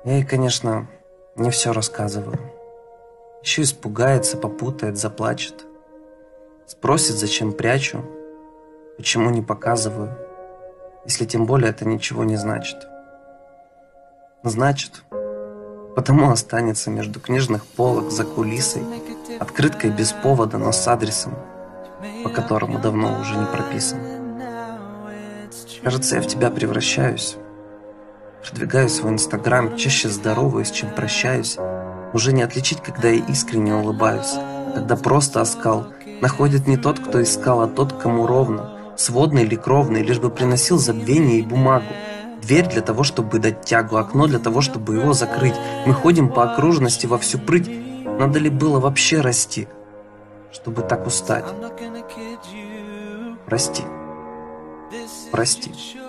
Я ей, конечно, не все рассказываю. Еще испугается, попутает, заплачет. Спросит, зачем прячу, почему не показываю, если тем более это ничего не значит. Значит, потому останется между книжных полок за кулисой, открыткой без повода, но с адресом, по которому давно уже не прописан. Кажется, я в тебя превращаюсь. Продвигаю свой инстаграм, чаще здороваюсь, чем прощаюсь. Уже не отличить, когда я искренне улыбаюсь, а когда просто оскал находит не тот, кто искал, а тот, кому ровно, сводный или кровный, лишь бы приносил забвение и бумагу. Дверь для того, чтобы дать тягу, окно для того, чтобы его закрыть. Мы ходим по окружности во всю прыть. Надо ли было вообще расти, чтобы так устать? Прости. Прости.